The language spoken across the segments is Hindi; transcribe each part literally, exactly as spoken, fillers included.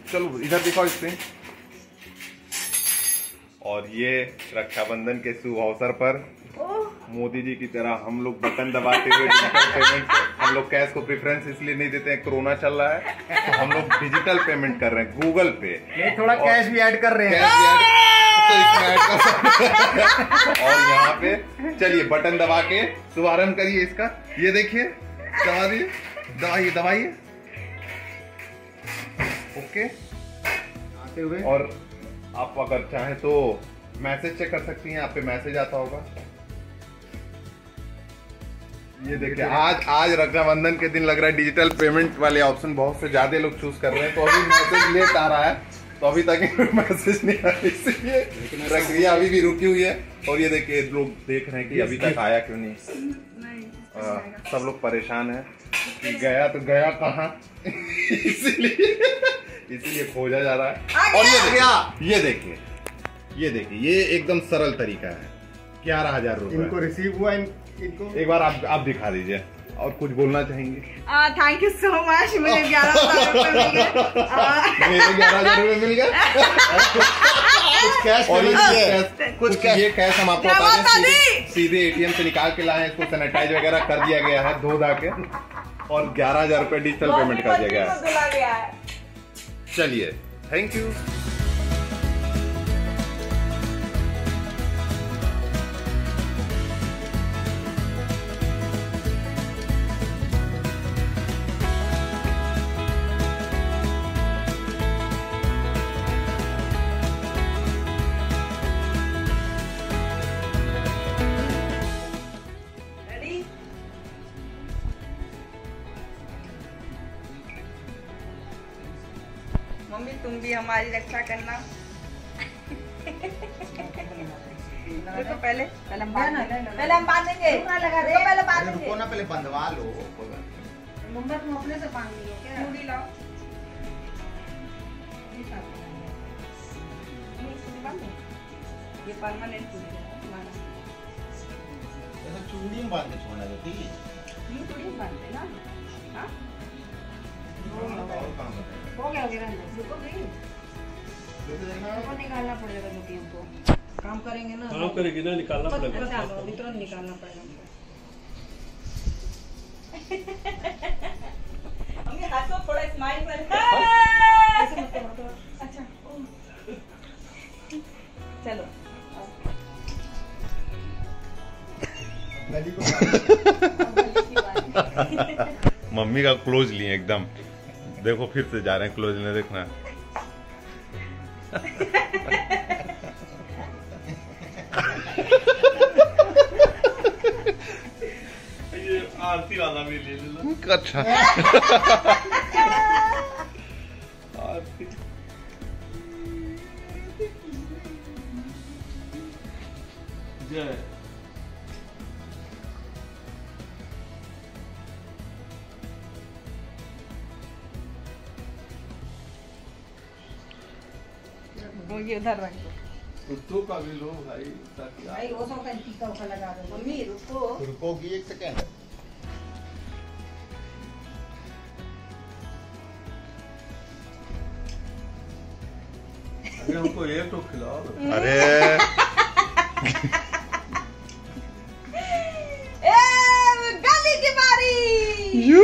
चलो इधर दिखाओ स्क्रीन। और ये रक्षाबंधन के शुभ अवसर पर मोदी जी की तरह हम लोग बटन दबाते हुए डिजिटल पेमेंट, हम लोग कैश को प्रेफरेंस इसलिए नहीं देते हैं, कोरोना चल रहा है तो हम लोग डिजिटल पेमेंट कर रहे हैं गूगल पे। थोड़ा कैश भी ऐड कर रहे हैं, कैश भी ऐड तो इसमें ऐड कर सकते हैं। और यहाँ पे चलिए बटन दबा के शुभारंभ करिए इसका। ये देखिए दबा दिए, दबाइए दबाइए, ओके। आते हुए और आप अगर चाहें तो मैसेज चेक कर सकती हैं, आप पे मैसेज आता होगा। ये देखिए आज आज रक्षाबंधन के दिन लग रहा है डिजिटल पेमेंट वाले ऑप्शन बहुत से ज्यादा लोग चूज कर रहे हैं, तो अभी मैसेज लेट आ रहा है, तो अभी तक मैसेज नहीं आया, इसलिए प्रक्रिया अभी भी रुकी हुई है। और ये देखिए लोग देख रहे हैं कि अभी तक आया क्यों नहीं, आ, सब लोग परेशान है कि गया तो गया कहाँ इसीलिए इसीलिए खोजा जा रहा है। और ये देखिए ये देखिए ये देखिए ये एकदम सरल तरीका है, ग्यारह हजार रुपए इनको रिसीव हुआ। इन, इनको एक बार आप आप दिखा दीजिए और कुछ बोलना चाहेंगे? थैंक यू सो मच, मुझे ग्यारह हजार रुपए मिल गए। मेरे ग्यारह हजार रुपए मिल गए। कुछ कैश और ये कुछ ये कैश हम आपको बता दें, सीधे, सीधे एटीएम से निकाल के लाए हैं, इसको सैनिटाइज वगैरह कर दिया गया है धो धा के, और ग्यारह हजार रुपए डिजिटल पेमेंट कर दिया गया है। चलिए थैंक यू। मम्मी तुम भी हमारी रक्षा करना। देखो पहले पहले हम बांधेंगे, पहले हम बांधेंगे, पहले बांधेंगे। रुको ना, पहले बंधवा लो। मम्मा तुम अपने से बांध लो क्या? चूड़ी लाओ, ये परमानेंट चूड़ी है। चूड़ी में बांध के छोड़ना है, ठीक है चूड़ी में बांधते ना। हाँ और काम बताइए। हो गया वगैरह रुको गई, देखो निकालना पड़ेगा क्योंकि हमको काम करेंगे ना, काम करेगी ना, निकालना पड़ेगा। अच्छा अभी तुरंत निकालना पड़ेगा हमको। मम्मी हंसो, थोड़ा स्माइल कर। ऐसे मत करो। अच्छा चलो मम्मी का क्लोज लिए एकदम, देखो फिर से जा रहे हैं क्लोज में, देखना। ये आरती वाला भी ले लो। अच्छा आरती जय। ये उधर रख दो। कुत्तों का भी लो भाई, ताकि भाई वो सब का टीका उका लगा दो। मम्मी रुको रुकोगी एक सेकेंड। अरे हमको ये तो खिलाओ। अरे ए गाली की बारी। यू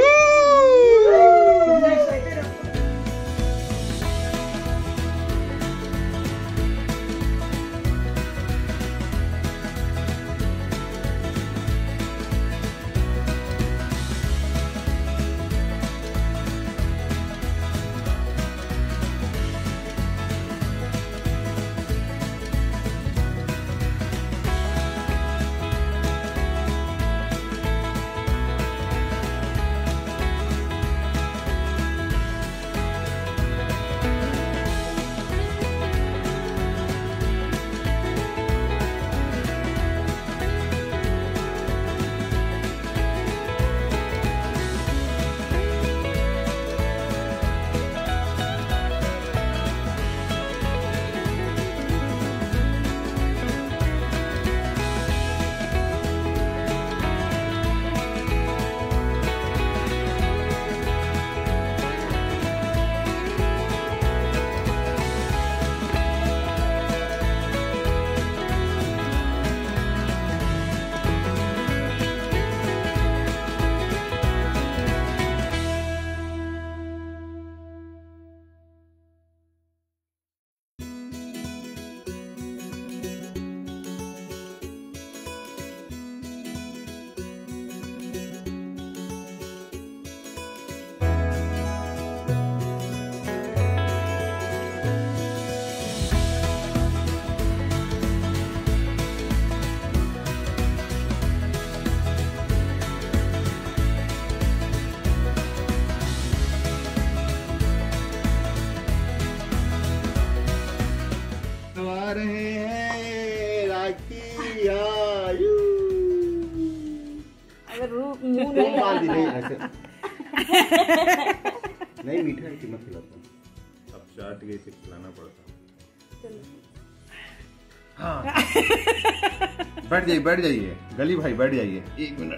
कीमत खिलाता हूँ। अब चाट गई तो खिलाना पड़ता। हाँ बैठ जाइए बैठ जाइए गली भाई बैठ जाइए एक मिनट।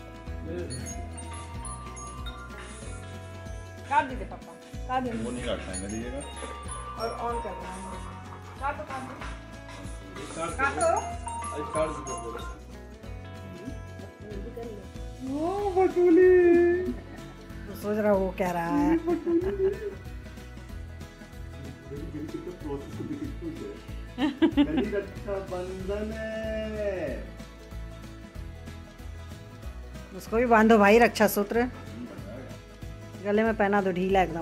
काट दीजिए पापा काट दीजिए वो नहीं काटना है दीजिएगा और ऑन करना है काटो काटो काट काटो आज काट दो बोलो ओ बटुली सोच रहा हूँ वो कह रहा है बंधन है उसको भी बांधो भाई रक्षा सूत्र गले में पहना दो ढीला एकदम।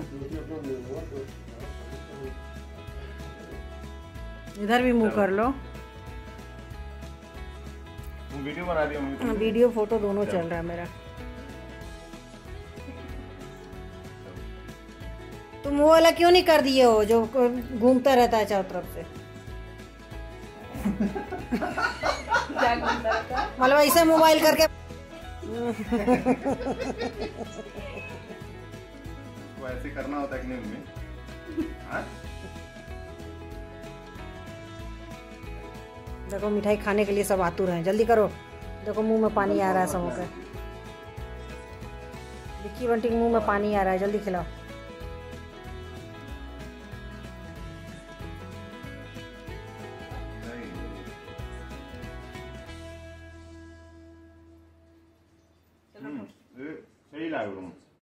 इधर भी मुंह कर लो। वीडियो बना रही हूँ वीडियो फोटो दोनों चल रहा है मेरा। तुम वो वाला क्यों नहीं कर दिए हो जो घूमता रहता है चारों तरफ से? मतलब ऐसे मोबाइल करके तो ऐसे करना होता है कि नहीं मम्मी? हाँ? देखो मिठाई खाने के लिए सब आतुर हैं, जल्दी करो। देखो मुंह में पानी आ रहा है सबों के। विक्की बंटी के मुंह में पानी आ रहा है, जल्दी खिलाओ। सही लग रहा हूँ।